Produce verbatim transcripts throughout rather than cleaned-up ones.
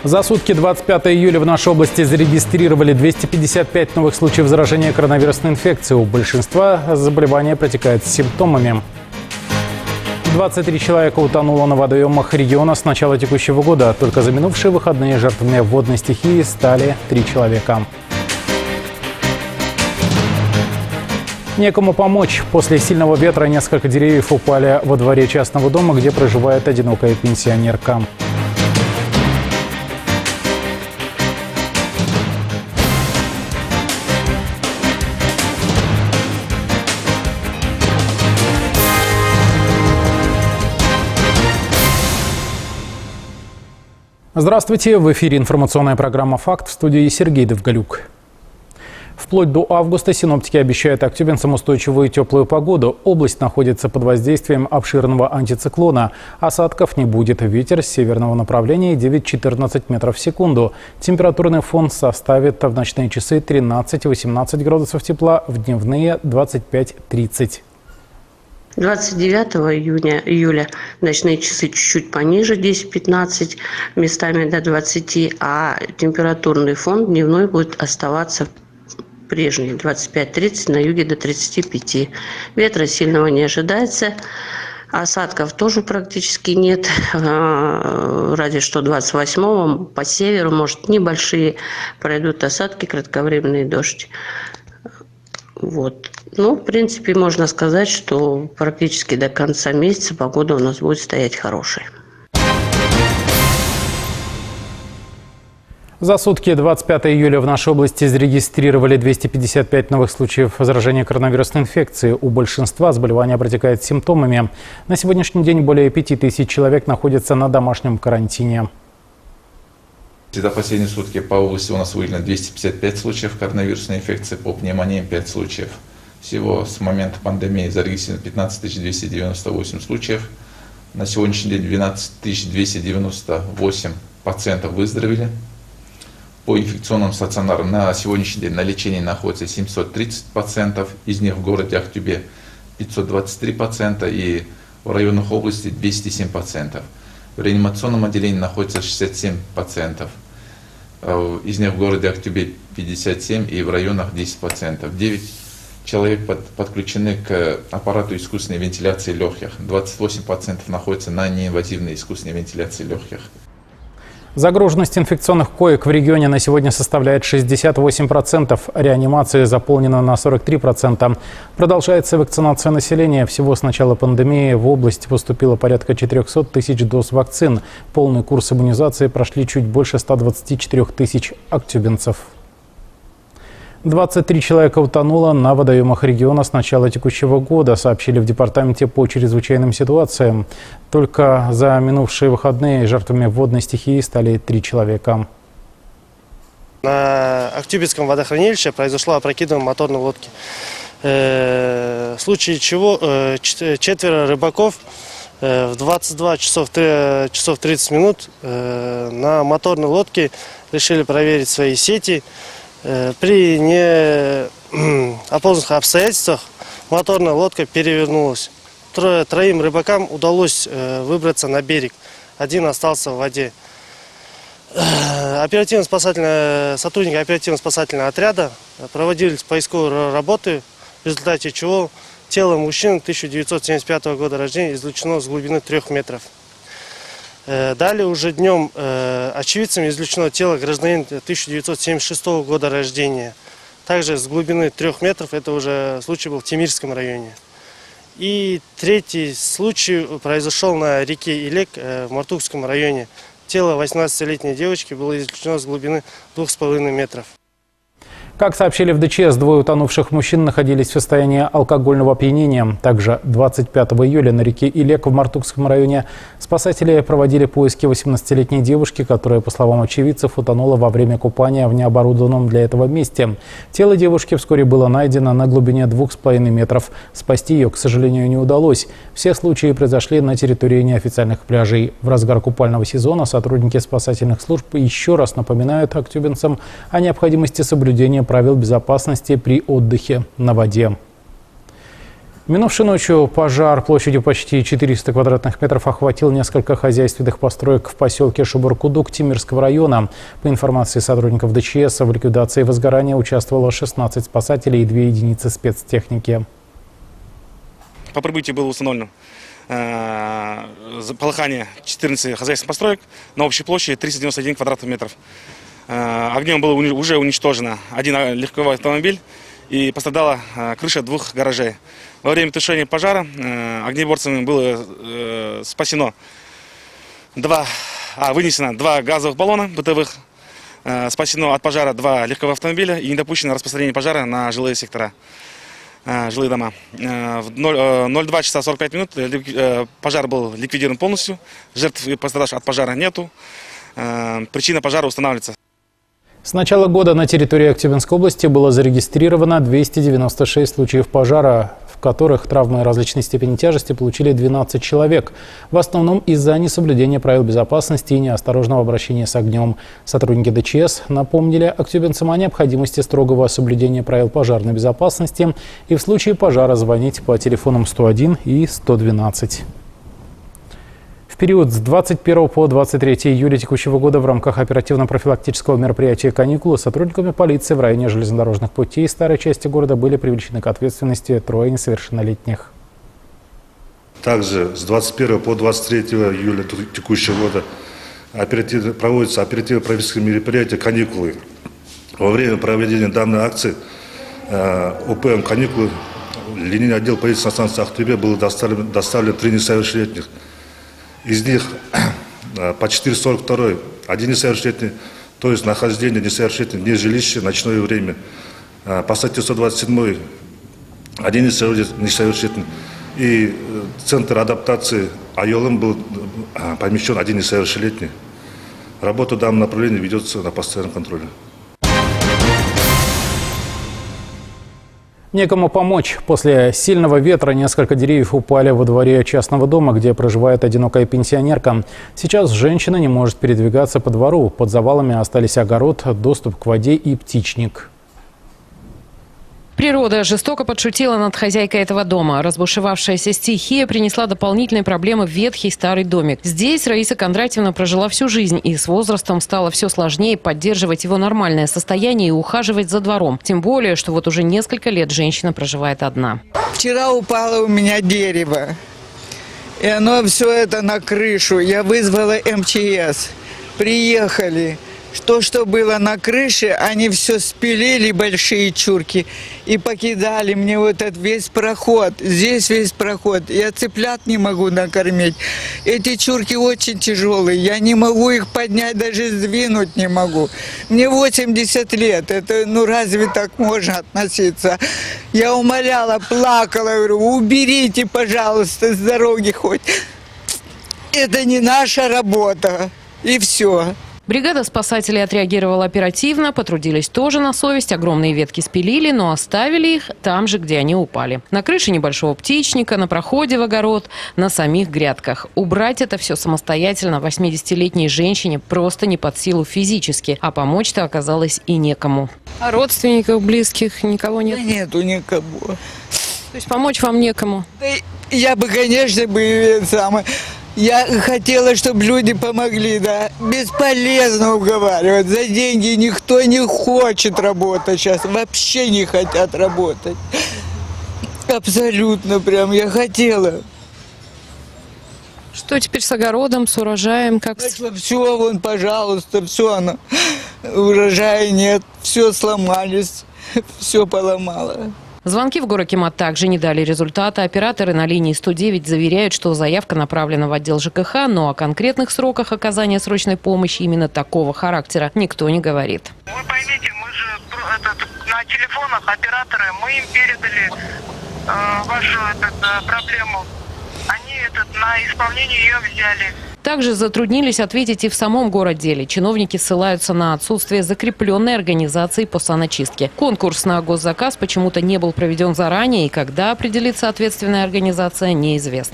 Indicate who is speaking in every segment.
Speaker 1: За сутки двадцать пятого июля в нашей области зарегистрировали двести пятьдесят пять новых случаев заражения коронавирусной инфекцией. У большинства заболевания протекает с симптомами. двадцать три человека утонуло на водоемах региона с начала текущего года. Только за минувшие выходные жертвами водной стихии стали три человека. Некому помочь. После сильного ветра несколько деревьев упали во дворе частного дома, где проживает одинокая пенсионерка. Здравствуйте! В эфире информационная программа «Факт», в студии Сергей Довголюк. Вплоть до августа синоптики обещают актюбинцам устойчивую и теплую погоду. Область находится под воздействием обширного антициклона. Осадков не будет. Ветер с северного направления девять-четырнадцать метров в секунду. Температурный фон составит в ночные часы тринадцать-восемнадцать градусов тепла, в дневные двадцать пять-тридцать.
Speaker 2: двадцать девятого июля ночные часы чуть-чуть пониже, десять-пятнадцать, местами до двадцати, а температурный фон дневной будет оставаться прежний, двадцать пять-тридцать, на юге до тридцати пяти. Ветра сильного не ожидается, осадков тоже практически нет, разве что двадцать восьмого по северу, может, небольшие пройдут осадки, кратковременный дождь. Вот. Ну, в принципе, можно сказать, что практически до конца месяца погода у нас будет стоять хорошая.
Speaker 1: За сутки двадцать пятого июля в нашей области зарегистрировали двести пятьдесят пять новых случаев заражения коронавирусной инфекцией. У большинства заболевания протекает с симптомами. На сегодняшний день более пяти тысяч человек находятся на домашнем карантине.
Speaker 3: За последние сутки по области у нас выявлено двести пятьдесят пять случаев коронавирусной инфекции, по пневмонии пять случаев. Всего с момента пандемии зарегистрировано пятнадцать тысяч двести девяносто восемь случаев. На сегодняшний день двенадцать тысяч двести девяносто восемь пациентов выздоровели. По инфекционным стационарам на сегодняшний день на лечении находится семьсот тридцать пациентов, из них в городе Актюбе пятьсот двадцать три пациента и в районах области двести семь пациентов. В реанимационном отделении находится шестьдесят семь пациентов. Из них в городе Актюбе пятьдесят семь и в районах десять пациентов. девять человек под, подключены к аппарату искусственной вентиляции легких. двадцать восемь пациентов находятся на неинвазивной искусственной вентиляции легких.
Speaker 1: Загруженность инфекционных коек в регионе на сегодня составляет шестьдесят восемь процентов. Реанимация заполнена на сорок три процента. Продолжается вакцинация населения. Всего с начала пандемии в область поступило порядка четырёхсот тысяч доз вакцин. Полный курс иммунизации прошли чуть больше ста двадцати четырёх тысяч актюбинцев. двадцать три человека утонуло на водоемах региона с начала текущего года, сообщили в департаменте по чрезвычайным ситуациям. Только за минувшие выходные жертвами водной стихии стали три человека.
Speaker 4: На Актюбинском водохранилище произошло опрокидывание моторной лодки, в случае чего четверо рыбаков в двадцать два часов тридцать минут на моторной лодке решили проверить свои сети. При неопознанных обстоятельствах моторная лодка перевернулась. Трое, троим рыбакам удалось выбраться на берег. Один остался в воде. Оперативно-спасательные, сотрудники оперативно-спасательного отряда проводили поисковые работы, в результате чего тело мужчины тысяча девятьсот семьдесят пятого года рождения извлечено с глубины трех метров. Далее уже днем э, очевидцами извлечено тело гражданина тысяча девятьсот семьдесят шестого года рождения. Также с глубины трех метров, это уже случай был в Темирском районе. И третий случай произошел на реке Илек э, в Мартукском районе. Тело восемнадцатилетней девочки было извлечено с глубины двух с половиной метров.
Speaker 1: Как сообщили в ДЧС, двое утонувших мужчин находились в состоянии алкогольного опьянения. Также двадцать пятого июля на реке Илек в Мартукском районе спасатели проводили поиски восемнадцатилетней девушки, которая, по словам очевидцев, утонула во время купания в необорудованном для этого месте. Тело девушки вскоре было найдено на глубине двух с половиной метров. Спасти ее, к сожалению, не удалось. Все случаи произошли на территории неофициальных пляжей. В разгар купального сезона сотрудники спасательных служб еще раз напоминают актюбинцам о необходимости соблюдения правил безопасности при отдыхе на воде. Минувшей ночью пожар площадью почти четыреста квадратных метров охватил несколько хозяйственных построек в поселке Шубаркудук Тимирского района. По информации сотрудников ДЧС, в ликвидации возгорания участвовало шестнадцать спасателей и две единицы спецтехники.
Speaker 5: По прибытию было установлено э, полыхание четырнадцати хозяйственных построек на общей площади триста девяносто один квадратных метров. Э, огнем было уже уничтожено один легковой автомобиль и пострадала э, крыша двух гаражей. Во время тушения пожара э, огнеборцами было э, спасено два, а, вынесено два газовых баллона бытовых, э, спасено от пожара два легковых автомобиля и не допущено распространение пожара на жилые сектора, э, жилые дома. Э, в ноль два часа сорок пять минут э, пожар был ликвидирован полностью, жертв и пострадавших от пожара нету, э, причина пожара устанавливается.
Speaker 1: С начала года на территории Актюбинской области было зарегистрировано двести девяносто шесть случаев пожара, в которых травмы различной степени тяжести получили двенадцать человек. В основном из-за несоблюдения правил безопасности и неосторожного обращения с огнем. Сотрудники ДЧС напомнили актюбинцам о необходимости строгого соблюдения правил пожарной безопасности и в случае пожара звонить по телефонам сто один и сто двенадцать. В период с двадцать первого по двадцать третье июля текущего года в рамках оперативно-профилактического мероприятия «Каникулы» сотрудниками полиции в районе железнодорожных путей старой части города были привлечены к ответственности трое несовершеннолетних.
Speaker 6: Также с двадцать первого по двадцать третье июля текущего года оперативно, проводятся оперативно-профилактические мероприятия «Каникулы». Во время проведения данной акции э, ОПМ «Каникулы» линейный отдел полиции на станции Ахтубе было доставлено, доставлено три несовершеннолетних. Из них по четыреста сорок два один несовершеннолетний, то есть нахождение несовершеннолетних вне жилища, ночное время. По статье сто двадцать семь один несовершеннолетний. И в центр адаптации АЙОЛМ был помещен один несовершеннолетний. Работа в данном направлении ведется на постоянном контроле.
Speaker 1: Некому помочь. После сильного ветра несколько деревьев упали во дворе частного дома, где проживает одинокая пенсионерка. Сейчас женщина не может передвигаться по двору. Под завалами остались огород, доступ к воде и птичник.
Speaker 7: Природа жестоко подшутила над хозяйкой этого дома. Разбушевавшаяся стихия принесла дополнительные проблемы в ветхий старый домик. Здесь Раиса Кондратьевна прожила всю жизнь, и с возрастом стало все сложнее поддерживать его нормальное состояние и ухаживать за двором. Тем более, что вот уже несколько лет женщина проживает одна.
Speaker 8: Вчера упало у меня дерево, и оно все это на крышу. Я вызвала эм че эс. Приехали. То, что было на крыше, они все спилили, большие чурки, и покидали мне вот этот весь проход. Здесь весь проход. Я цыплят не могу накормить. Эти чурки очень тяжелые. Я не могу их поднять, даже сдвинуть не могу. Мне восемьдесят лет. Это, ну разве так можно относиться? Я умоляла, плакала, говорю, уберите, пожалуйста, с дороги хоть. Это не наша работа. И все.
Speaker 7: Бригада спасателей отреагировала оперативно, потрудились тоже на совесть. Огромные ветки спилили, но оставили их там же, где они упали. На крыше небольшого птичника, на проходе в огород, на самих грядках. Убрать это все самостоятельно восьмидесятилетней женщине просто не под силу физически, а помочь-то оказалось и некому. А родственников, близких никого нет?
Speaker 8: Да нету никого.
Speaker 7: То есть помочь вам некому?
Speaker 8: Да я бы, конечно, бы самое... Я хотела, чтобы люди помогли, да. Бесполезно уговаривать. За деньги никто не хочет работать сейчас. Вообще не хотят работать. Абсолютно прям. Я хотела.
Speaker 7: Что теперь с огородом, с урожаем? Как...
Speaker 8: Все, вон, пожалуйста, все оно. Урожая нет. Все сломались. Все поломало.
Speaker 7: Звонки в Горакимат также не дали результата. Операторы на линии сто девять заверяют, что заявка направлена в отдел ЖКХ, но о конкретных сроках оказания срочной помощи именно такого характера никто не говорит.
Speaker 9: Вы поймите, мы же этот, на телефонах операторы, мы им передали э, вашу этот, э, проблему. Они этот, на исполнение ее взяли.
Speaker 7: Также затруднились ответить и в самом городделе. Чиновники ссылаются на отсутствие закрепленной организации по саночистке. Конкурс на госзаказ почему-то не был проведен заранее, и когда определится ответственная организация, неизвестно.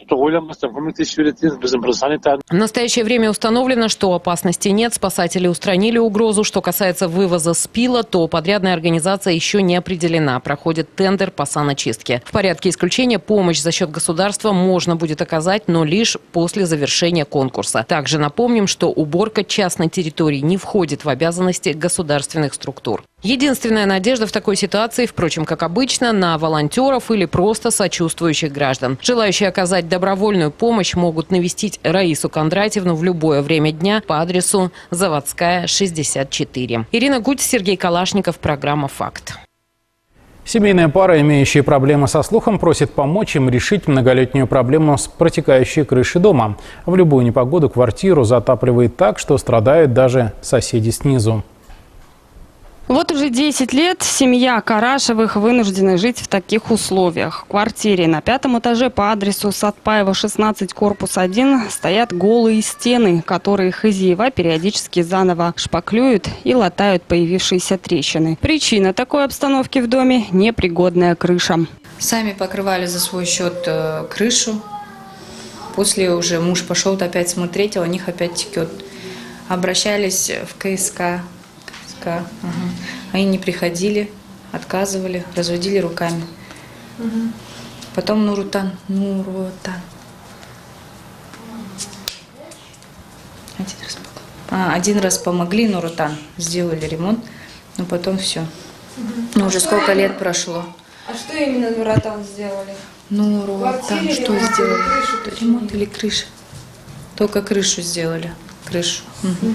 Speaker 7: В настоящее время установлено, что опасности нет. Спасатели устранили угрозу. Что касается вывоза спила, то подрядная организация еще не определена. Проходит тендер по саночистке. В порядке исключения помощь за счет государства можно будет оказать, но лишь после завершения конкурса. Также напомним, что уборка частной территории не входит в обязанности государственных структур. Единственная надежда в такой ситуации, впрочем, как обычно, на волонтеров или просто сочувствующих граждан. Желающие оказать добровольную помощь могут навестить Раису Кондратьевну в любое время дня по адресу Заводская, шестьдесят четыре. Ирина Гуть, Сергей Калашников, программа «Факт».
Speaker 1: Семейная пара, имеющая проблемы со слухом, просит помочь им решить многолетнюю проблему с протекающей крышей дома. В любую непогоду квартиру затапливает так, что страдают даже соседи снизу.
Speaker 10: Вот уже десять лет семья Карашевых вынуждена жить в таких условиях. В квартире на пятом этаже по адресу Сатпаева, шестнадцать, корпус один стоят голые стены, которые хозяева периодически заново шпаклюют и латают появившиеся трещины. Причина такой обстановки в доме – непригодная крыша.
Speaker 11: Сами покрывали за свой счет э, крышу. После уже муж пошел опять смотреть, а у них опять текет. Обращались в КСК. Ага. Они не приходили, отказывали, разводили руками. Угу. Потом Нурутан, Нурутан. Один раз, а, один раз помогли, Нурутан, сделали ремонт, но потом все. Угу. Ну, уже а сколько лет именно прошло.
Speaker 10: А что именно Нурутан сделали?
Speaker 11: Нурутан что
Speaker 10: ремонт
Speaker 11: сделали?
Speaker 10: Или крышу,
Speaker 11: ремонт или крыша? Только крышу сделали, крышу. Угу. Угу.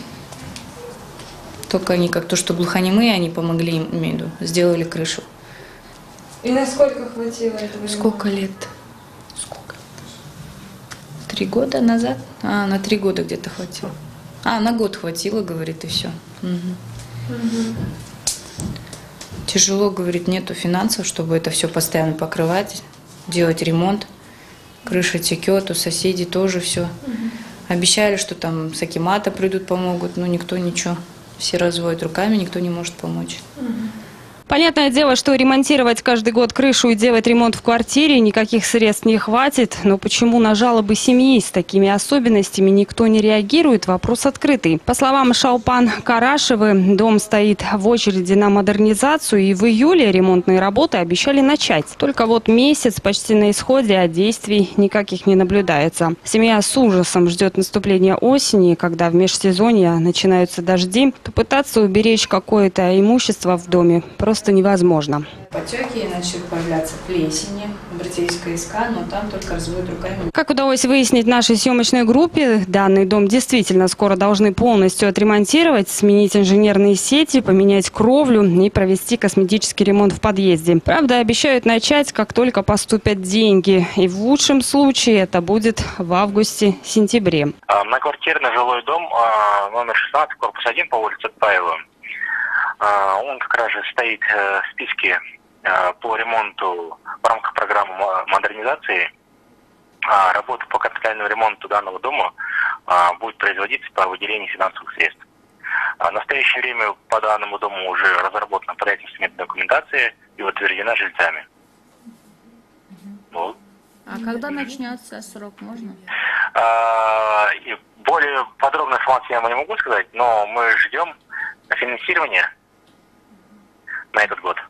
Speaker 11: Только они, как то, что глухонемые, они помогли им, имею в виду, сделали крышу.
Speaker 10: И насколько хватило этого?
Speaker 11: Сколько лет? Сколько? Три года назад? А, на три года где-то хватило. А, на год хватило, говорит, и все. Угу. Угу. Тяжело, говорит, нету финансов, чтобы это все постоянно покрывать, делать ремонт. Крыша текет, у соседей тоже все. Угу. Обещали, что там с Акимата придут, помогут, но никто ничего. Все разводят руками, никто не может помочь.
Speaker 10: Понятное дело, что ремонтировать каждый год крышу и делать ремонт в квартире никаких средств не хватит. Но почему на жалобы семьи с такими особенностями никто не реагирует? Вопрос открытый. По словам Шалпан Карашевы, дом стоит в очереди на модернизацию, и в июле ремонтные работы обещали начать. Только вот месяц почти на исходе, а действий никаких не наблюдается. Семья с ужасом ждет наступления осени, когда в межсезонье начинаются дожди, то пытаться уберечь какое-то имущество в доме просто невозможно.
Speaker 11: Потеки, начали появляться плесени, обратились в КСК, но там только разводят руками.
Speaker 10: Как удалось выяснить нашей съемочной группе, данный дом действительно скоро должны полностью отремонтировать, сменить инженерные сети, поменять кровлю и провести косметический ремонт в подъезде. Правда, обещают начать, как только поступят деньги. И в лучшем случае это будет в августе-сентябре.
Speaker 12: Многоквартирный жилой дом номер шестнадцать, корпус один по улице Сатпаева. Он как раз же стоит в списке по ремонту в рамках программы модернизации. Работа по капитальному ремонту данного дома будет производиться по выделению финансовых средств. В настоящее время по данному дому уже разработана проектно-сметная документация и утверждена жильцами. Вот.
Speaker 11: А когда начнется срок, можно?
Speaker 12: Более подробную информацию я вам не могу сказать, но мы ждем финансирования на этот год.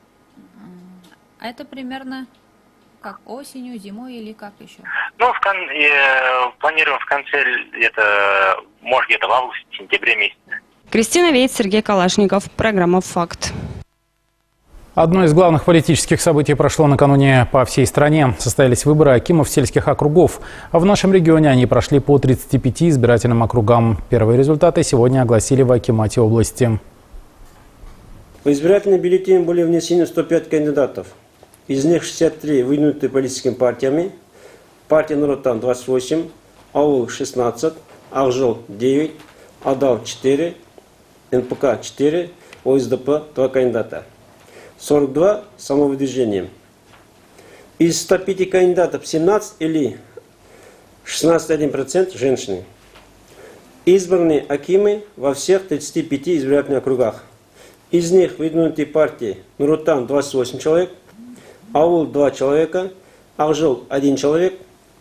Speaker 11: А это примерно как осенью, зимой или как еще?
Speaker 12: Ну, в кон... э, планируем в конце, это может где-то в августе-сентябре месяце.
Speaker 10: Кристина Вейц, Сергей Калашников. Программа «Факт».
Speaker 1: Одно из главных политических событий прошло накануне по всей стране. Состоялись выборы акимов сельских округов. А в нашем регионе они прошли по тридцати пяти избирательным округам. Первые результаты сегодня огласили в акимате области.
Speaker 13: В избирательный бюллетень были внесены сто пять кандидатов. Из них шестьдесят три выдвинуты политическими партиями. Партия Нурутан двадцать восемь, АУ шестнадцать, Акжол девять, Адал четыре, эн пэ ка четыре, о эс дэ пэ два кандидата. сорок два самовыдвижением. Из ста пяти кандидатов семнадцать или шестнадцать целых одна десятая процента женщины. Избраны акимы во всех тридцати пяти избирательных округах. Из них выдвинутые партии Нурутан двадцать восемь человек, Аул два человека, Акжол один человек,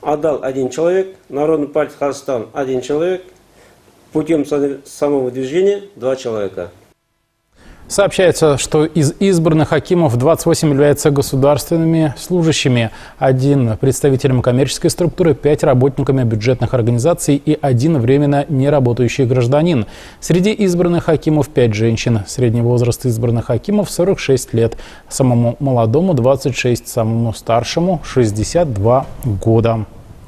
Speaker 13: отдал один человек, Народная партия Казахстан один человек, путем самого движения два человека.
Speaker 1: Сообщается, что из избранных хакимов двадцать восемь являются государственными служащими, один представителем коммерческой структуры, пять работниками бюджетных организаций и один временно неработающий гражданин. Среди избранных хакимов пять женщин. Средний возраст избранных хакимов сорок шесть лет. Самому молодому двадцать шесть, самому старшему шестьдесят два года.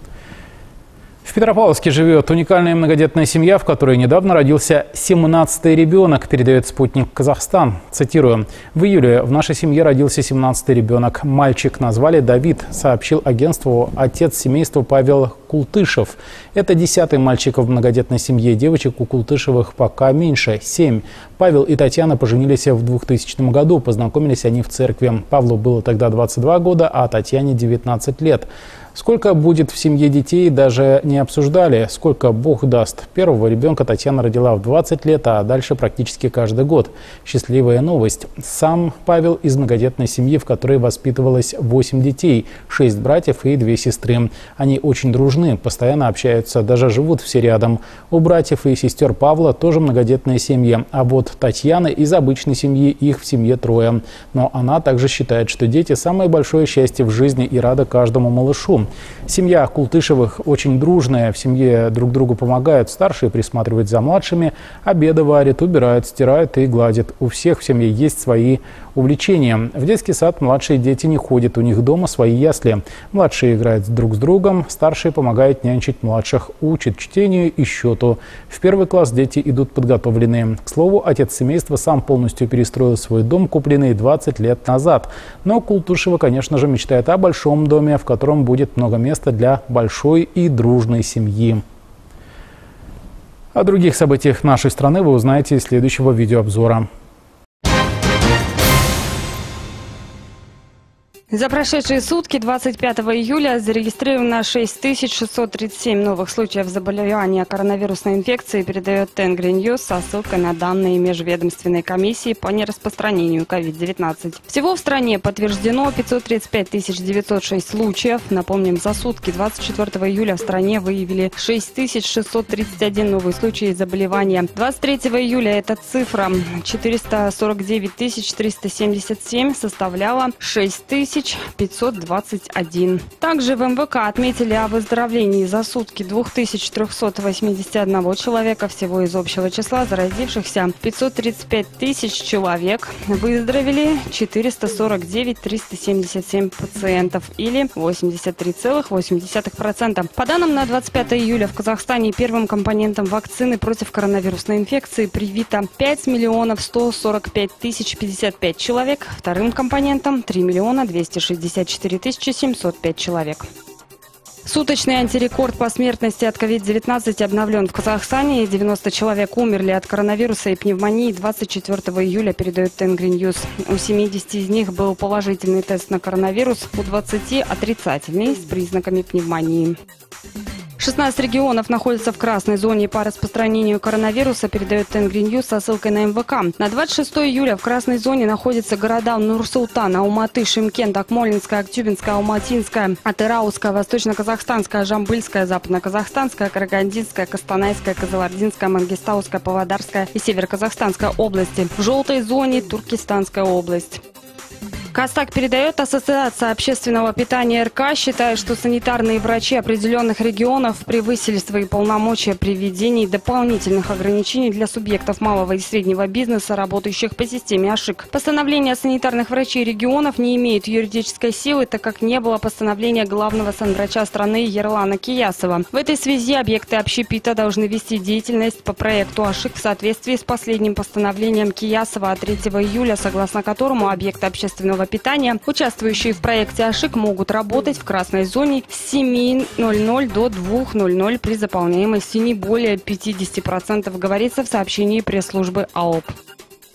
Speaker 1: В Петропавловске живет уникальная многодетная семья, в которой недавно родился семнадцатый ребенок, передает «Спутник Казахстан». Цитирую. «В июле в нашей семье родился семнадцатый ребенок. Мальчик назвали Давид», сообщил агентству отец семейства Павел Култышев. Это десятый мальчик в многодетной семье. Девочек у Култышевых пока меньше – семь. Павел и Татьяна поженились в двухтысячном году. Познакомились они в церкви. Павлу было тогда двадцать два года, а Татьяне девятнадцать лет. Сколько будет в семье детей, даже не обсуждали. Сколько Бог даст. Первого ребенка Татьяна родила в двадцать лет, а дальше практически каждый год. Счастливая новость. Сам Павел из многодетной семьи, в которой воспитывалось восемь детей, шесть братьев и две сестры. Они очень дружны, постоянно общаются, даже живут все рядом. У братьев и сестер Павла тоже многодетные семьи. А вот Татьяна из обычной семьи, их в семье трое. Но она также считает, что дети – самое большое счастье в жизни и рада каждому малышу. Семья Култышевых очень дружная, в семье друг другу помогают. Старшие присматривают за младшими, обеды варят, убирают, стирают и гладят. У всех в семье есть свои увлечения. В детский сад младшие дети не ходят, у них дома свои ясли. Младшие играют друг с другом, старшие помогают нянчить младших, учат чтению и счету. В первый класс дети идут подготовленные. К слову, отец семейства сам полностью перестроил свой дом, купленный двадцать лет назад. Но Култышева, конечно же, мечтает о большом доме, в котором будет много места для большой и дружной семьи. О других событиях нашей страны вы узнаете из следующего видеообзора.
Speaker 10: За прошедшие сутки, двадцать пятого июля, зарегистрировано шесть тысяч шестьсот тридцать семь новых случаев заболевания коронавирусной инфекцией, передает Тенгри Ньюс со ссылкой на данные Межведомственной комиссии по нераспространению ковид девятнадцать. Всего в стране подтверждено пятьсот тридцать пять тысяч девятьсот шесть случаев. Напомним, за сутки двадцать четвёртого июля в стране выявили шесть тысяч шестьсот тридцать один новых случаев заболевания. двадцать третьего июля эта цифра четыреста сорок девять тысяч триста семьдесят семь составляла шесть тысяч пятьсот двадцать один. Также в эм вэ ка отметили о выздоровлении за сутки две тысячи триста восемьдесят один человека. Всего из общего числа заразившихся пятьсот тридцать пять тысяч человек. Выздоровели четыреста сорок девять тысяч триста семьдесят семь пациентов или восемьдесят три целых восемь десятых процента. По данным на двадцать пятое июля в Казахстане первым компонентом вакцины против коронавирусной инфекции привито пять миллионов сто сорок пять тысяч пятьдесят пять человек. Вторым компонентом три миллиона двести шестьдесят четыре тысячи семьсот пять человек. Суточный антирекорд по смертности от ковид девятнадцать обновлен в Казахстане. девяносто человек умерли от коронавируса и пневмонии двадцать четвёртого июля, передает Тенгри Ньюс. У семидесяти из них был положительный тест на коронавирус, у двадцати отрицательный с признаками пневмонии. шестнадцать регионов находятся в красной зоне по распространению коронавируса, передает Тенгри Ньюс со ссылкой на эм вэ ка. На двадцать шестое июля в красной зоне находятся города Нур-Султан, Алматы, Шымкент, Акмолинская, Актюбинская, Алматинская, Атырауская, Восточно-Казахстанская, Жамбыльская, Западно-Казахстанская, Карагандинская, Костанайская, Казалардинская, Мангистауская, Павлодарская и Северо-Казахстанская области. В желтой зоне Туркестанская область. Казтаг передает, Ассоциация общественного питания эр ка считает, что санитарные врачи определенных регионов превысили свои полномочия при введении дополнительных ограничений для субъектов малого и среднего бизнеса, работающих по системе АШИК. Постановление санитарных врачей регионов не имеет юридической силы, так как не было постановления главного санврача страны Ерлана Киясова. В этой связи объекты общепита должны вести деятельность по проекту АШИК в соответствии с последним постановлением Киясова от третьего июля, согласно которому объекты общественного питания, участвующие в проекте АШИК, могут работать в красной зоне с семи ноль-ноль до двух ноль-ноль при заполняемости не более пятидесяти процентов, говорится в сообщении пресс-службы АОП.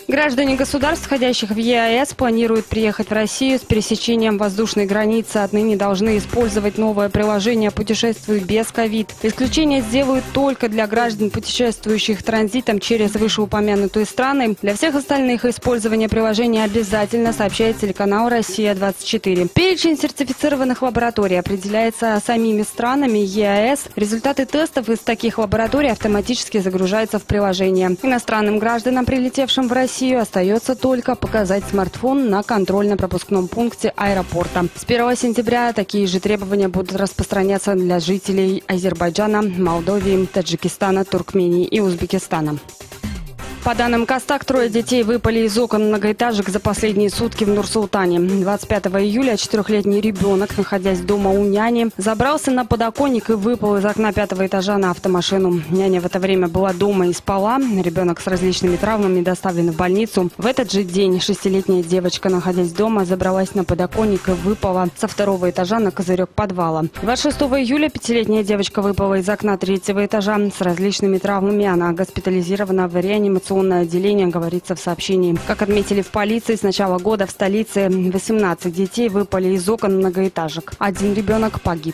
Speaker 10: Граждане государств, входящих в ЕАЭС, планируют приехать в Россию с пересечением воздушной границы. Отныне должны использовать новое приложение «Путешествуй без ковид». Исключение сделают только для граждан, путешествующих транзитом через вышеупомянутые страны. Для всех остальных использование приложения обязательно, сообщает телеканал «Россия двадцать четыре». Перечень сертифицированных лабораторий определяется самими странами ЕАЭС. Результаты тестов из таких лабораторий автоматически загружаются в приложение. Иностранным гражданам, прилетевшим в Россию, остается только показать смартфон на контрольно-пропускном пункте аэропорта. С первого сентября такие же требования будут распространяться для жителей Азербайджана, Молдовии, Таджикистана, Туркмении и Узбекистана. По данным Костак, трое детей выпали из окон многоэтажек за последние сутки в Нур-Султане. двадцать пятого июля четырехлетний ребенок, находясь дома у няни, забрался на подоконник и выпал из окна пятого этажа на автомашину. Няня в это время была дома и спала. Ребенок с различными травмами доставлен в больницу. В этот же день шестилетняя девочка, находясь дома, забралась на подоконник и выпала со второго этажа на козырек подвала. двадцать шестого июля пятилетняя девочка выпала из окна третьего этажа с различными травмами. Она госпитализирована в реанимационном отделение, говорится в сообщении. Как отметили в полиции, с начала года в столице восемнадцать детей выпали из окон многоэтажек. Один ребенок погиб.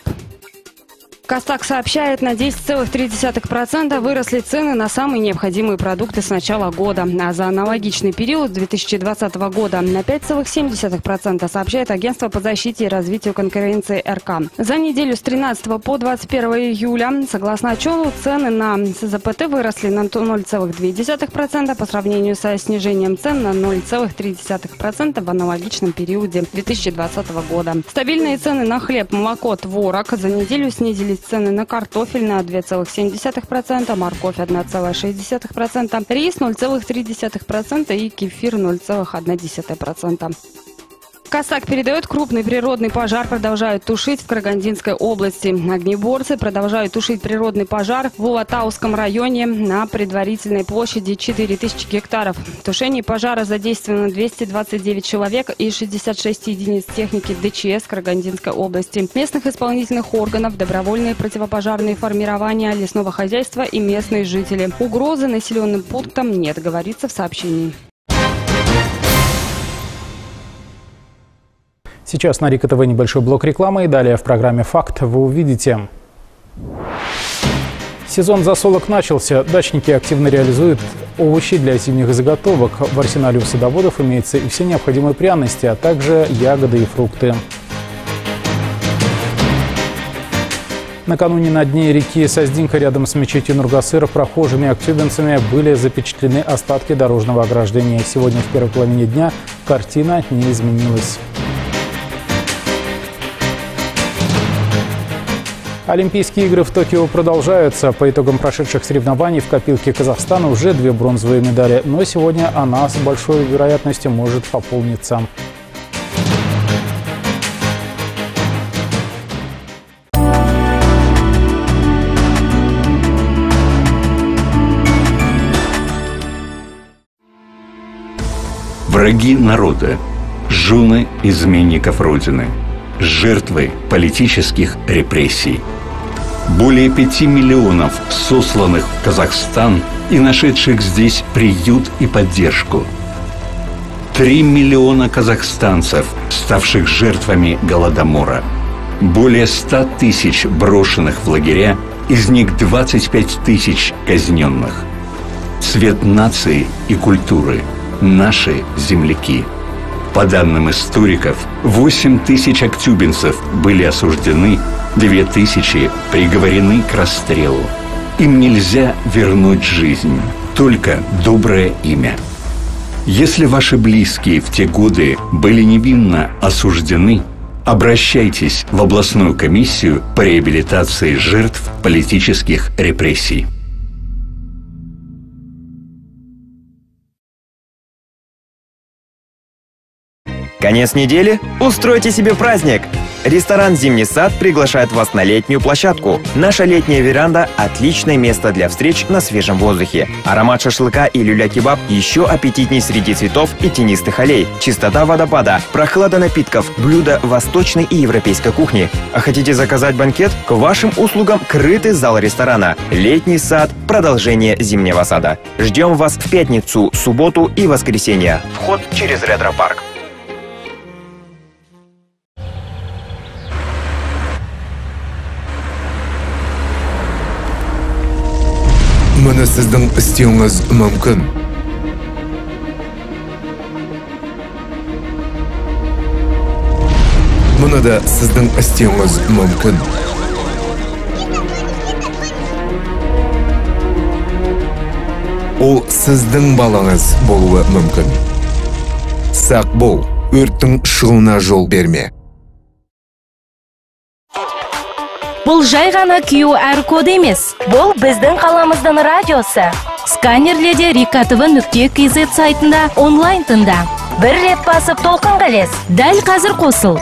Speaker 10: Костак сообщает, на десять целых три десятых процента выросли цены на самые необходимые продукты с начала года. А за аналогичный период две тысячи двадцатого года на пять целых семь десятых процента, сообщает Агентство по защите и развитию конкуренции эр ка. За неделю с тринадцатого по двадцать первое июля, согласно отчету, цены на эс зэ пэ тэ выросли на ноль целых две десятых процента по сравнению со снижением цен на ноль целых три десятых процента в аналогичном периоде две тысячи двадцатого года. Стабильные цены на хлеб, молоко, творог за неделю снизились. Цены на картофель на два целых семь десятых процента, морковь одна целая шесть десятых процента, рис ноль целых три десятых процента и кефир ноль целых одна десятая процента. Костак передает, крупный природный пожар продолжают тушить в Карагандинской области. Огнеборцы продолжают тушить природный пожар в Улатауском районе на предварительной площади четыре тысячи гектаров. В тушении пожара задействовано двести двадцать девять человек и шестьдесят шесть единиц техники дэ че эс Карагандинской области, местных исполнительных органов, добровольные противопожарные формирования, лесного хозяйства и местные жители. Угрозы населенным пунктам нет, говорится в сообщении.
Speaker 1: Сейчас на Рика ТВ небольшой блок рекламы, и далее в программе «Факт» вы увидите. Сезон засолок начался. Дачники активно реализуют овощи для зимних заготовок. В арсенале у садоводов имеются и все необходимые пряности, а также ягоды и фрукты. Накануне на дне реки Саздинка рядом с мечетью Нургасыр прохожими актюбинцами были запечатлены остатки дорожного ограждения. Сегодня в первой половине дня картина не изменилась. Олимпийские игры в Токио продолжаются. По итогам прошедших соревнований в копилке Казахстана уже две бронзовые медали. Но сегодня она с большой вероятностью может пополниться.
Speaker 14: Враги народа, жены изменников Родины, жертвы политических репрессий. Более пяти миллионов сосланных в Казахстан и нашедших здесь приют и поддержку. Три миллиона казахстанцев, ставших жертвами Голодомора. Более ста тысяч брошенных в лагеря, из них двадцать пять тысяч казненных. Цвет нации и культуры – наши земляки. По данным историков, восемь тысяч актюбинцев были осуждены, две тысячи приговорены к расстрелу. Им нельзя вернуть жизнь, только доброе имя. Если ваши близкие в те годы были невинно осуждены, обращайтесь в областную комиссию по реабилитации жертв политических репрессий.
Speaker 15: Конец недели? Устройте себе праздник! Ресторан «Зимний сад» приглашает вас на летнюю площадку. Наша летняя веранда – отличное место для встреч на свежем воздухе. Аромат шашлыка и люля-кебаб еще аппетитней среди цветов и тенистых аллей. Чистота водопада, прохлада напитков, блюда восточной и европейской кухни. А хотите заказать банкет? К вашим услугам крытый зал ресторана. Летний сад – продолжение зимнего сада. Ждем вас в пятницу, субботу и воскресенье. Вход через ретро-парк.
Speaker 16: Мұны сіздің істеуіңіз мүмкін. Мұны да сіздің істеуіңіз мүмкін. Ол сіздің балаңыз болуы мүмкін. Сақ бол, өрттің шығуына жол берме.
Speaker 17: Бұл жай ғана кю ар код емес. Бұл біздің қаламыздың радиосы. Сканерледе рика тэ вэ нүкте кз сайтында онлайн тыңда. Бір рет басып толқынға ілес. Дәл қазір қосыл.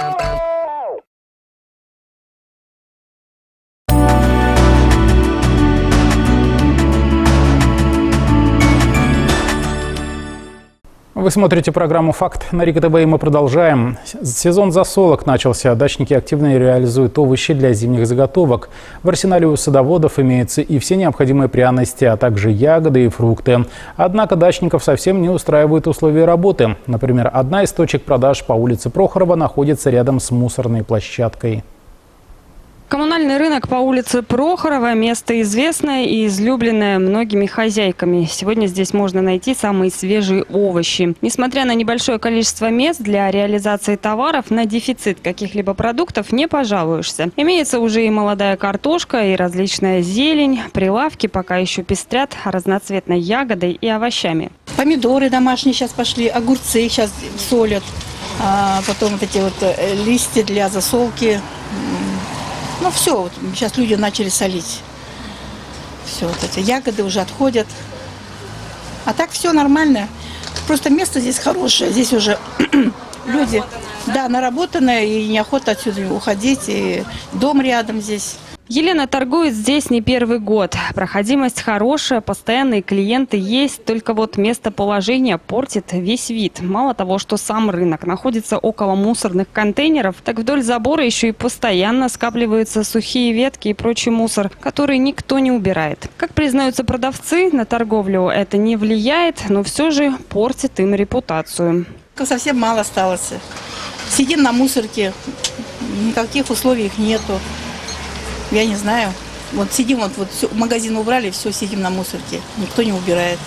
Speaker 1: Вы смотрите программу «Факт» на Рика тэ вэ, и мы продолжаем. Сезон засолок начался. Дачники активно реализуют овощи для зимних заготовок. В арсенале у садоводов имеются и все необходимые пряности, а также ягоды и фрукты. Однако дачников совсем не устраивают условия работы. Например, одна из точек продаж по улице Прохорова находится рядом с мусорной площадкой.
Speaker 10: Коммунальный рынок по улице Прохорова – место известное и излюбленное многими хозяйками. Сегодня здесь можно найти самые свежие овощи. Несмотря на небольшое количество мест для реализации товаров, на дефицит каких-либо продуктов не пожалуешься. Имеется уже и молодая картошка, и различная зелень. Прилавки пока еще пестрят разноцветной ягодой и овощами.
Speaker 18: Помидоры домашние сейчас пошли, огурцы сейчас солят, а потом вот эти вот листья для засолки. Ну все, вот сейчас люди начали солить. Все, вот эти ягоды уже отходят. А так все нормально. Просто место здесь хорошее. Здесь уже люди, да, наработанные, и неохота отсюда уходить. И дом рядом здесь.
Speaker 10: Елена торгует здесь не первый год. Проходимость хорошая, постоянные клиенты есть, только вот местоположение портит весь вид. Мало того, что сам рынок находится около мусорных контейнеров, так вдоль забора еще и постоянно скапливаются сухие ветки и прочий мусор, который никто не убирает. Как признаются продавцы, на торговлю это не влияет, но все же портит им репутацию.
Speaker 18: Совсем мало осталось. Сидим на мусорке, никаких условий нету. Я не знаю. Вот сидим, вот, вот все, магазин убрали, все, сидим на мусорке. Никто не убирает.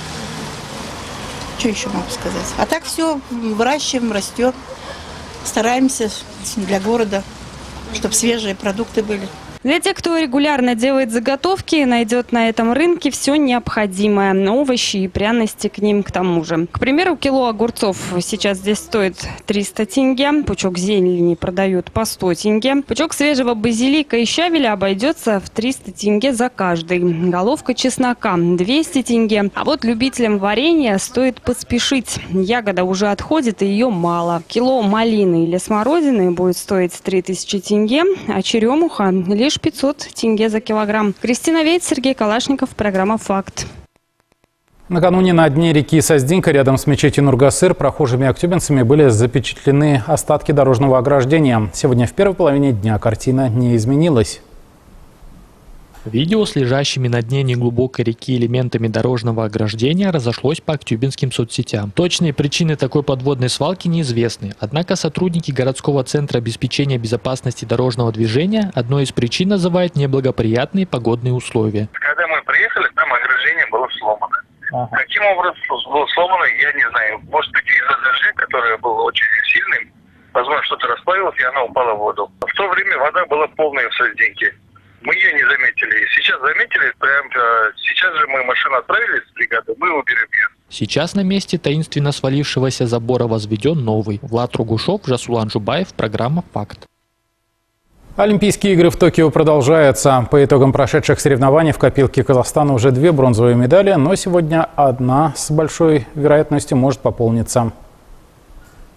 Speaker 18: Что еще могу сказать? А так все, выращиваем, растет. Стараемся для города, чтобы свежие продукты были.
Speaker 10: Для тех, кто регулярно делает заготовки, найдет на этом рынке все необходимое. Овощи и пряности к ним к тому же. К примеру, кило огурцов сейчас здесь стоит триста тенге. Пучок зелени продают по сто тенге. Пучок свежего базилика и щавеля обойдется в триста тенге за каждый. Головка чеснока двести тенге. А вот любителям варенья стоит поспешить. Ягода уже отходит, и ее мало. Кило малины или смородины будет стоить три тысячи тенге, а черемуха лишь пятьсот тенге за килограмм. Кристина Вейт, Сергей Калашников, программа «Факт».
Speaker 1: Накануне на дне реки Саздинка рядом с мечетью Нургасыр прохожими актюбинцами были запечатлены остатки дорожного ограждения. Сегодня в первой половине дня картина не изменилась.
Speaker 19: Видео с лежащими на дне неглубокой реки элементами дорожного ограждения разошлось по актюбинским соцсетям. Точные причины такой подводной свалки неизвестны. Однако сотрудники городского центра обеспечения безопасности дорожного движения одной из причин называют неблагоприятные погодные условия.
Speaker 12: Когда мы приехали, там ограждение было сломано. Ага. Каким образом было сломано, я не знаю. Может быть, из-за дождя, который был очень сильным, возможно, что-то расплавилось, и оно упало в воду. В то время вода была полная в Саздинке. Мы ее не заметили. Сейчас заметили, прям сейчас же мы машину отправили с бригады, мы уберем ее.
Speaker 19: Сейчас на месте таинственно свалившегося забора возведен новый. Влад Ругушев, Жасулан Жубаев, программа «Факт».
Speaker 1: Олимпийские игры в Токио продолжаются. По итогам прошедших соревнований в копилке Казахстана уже две бронзовые медали, но сегодня одна с большой вероятностью может пополниться.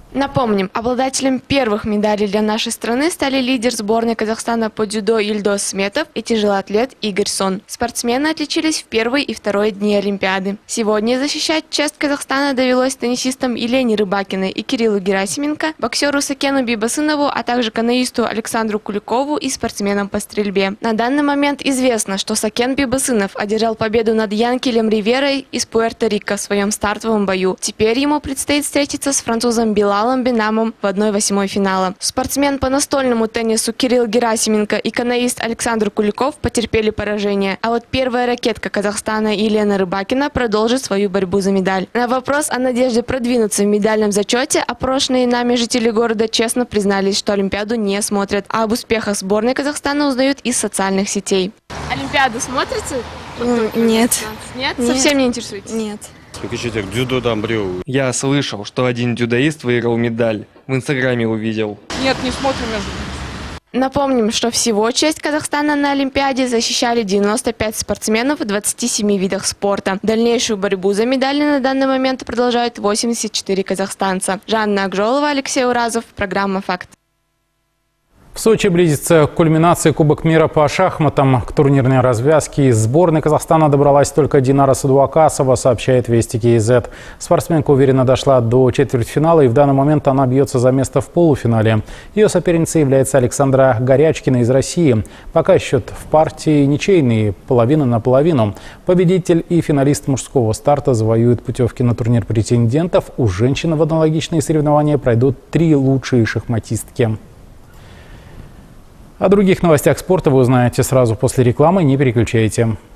Speaker 20: Напомним, обладателем первых медалей для нашей страны стали лидер сборной Казахстана по дзюдо Ильдос Сметов и тяжелоатлет Игорь Сон. Спортсмены отличились в первый и второй дни Олимпиады. Сегодня защищать честь Казахстана довелось теннисистам Елене Рыбакиной и Кириллу Герасименко, боксеру Сакену Бибасынову, а также каноисту Александру Куликову и спортсменам по стрельбе. На данный момент известно, что Сакен Бибасынов одержал победу над Янкелем Риверой из Пуэрто-Рико в своем стартовом бою. Теперь ему предстоит встретиться с французом Билалом Бинамом в одной восьмой финала. Спортсмен по настольному теннису Кирилл Герасименко и каноист Александр Куликов потерпели поражение. А вот первая ракетка Казахстана Елена Рыбакина продолжит свою борьбу за медаль. На вопрос о надежде продвинуться в медальном зачете опрошенные нами жители города честно признались, что Олимпиаду не смотрят, а об успехах сборной Казахстана узнают из социальных сетей.
Speaker 10: Олимпиаду смотрите?
Speaker 20: Нет.
Speaker 10: Нет?
Speaker 20: Нет.
Speaker 10: Совсем не интересуетесь?
Speaker 20: Нет.
Speaker 21: Я слышал, что один дзюдоист выиграл медаль. В Инстаграме увидел.
Speaker 10: Нет, не смотрим.
Speaker 20: Напомним, что всего честь Казахстана на Олимпиаде защищали девяносто пять спортсменов в двадцати семи видах спорта. Дальнейшую борьбу за медали на данный момент продолжают восемьдесят четыре казахстанца. Жанна Акжолова, Алексей Уразов. Программа «Факт».
Speaker 1: В Сочи близится к кульминации Кубок мира по шахматам. К турнирной развязке из сборной Казахстана добралась только Динара Садуакасова, сообщает Вести КЗ. Спортсменка уверенно дошла до четвертьфинала, и в данный момент она бьется за место в полуфинале. Ее соперницей является Александра Горячкина из России. Пока счет в партии ничейный, половина на половину. Победитель и финалист мужского старта завоюют путевки на турнир претендентов. У женщин в аналогичные соревнования пройдут три лучшие шахматистки. О других новостях спорта вы узнаете сразу после рекламы. Не переключайте.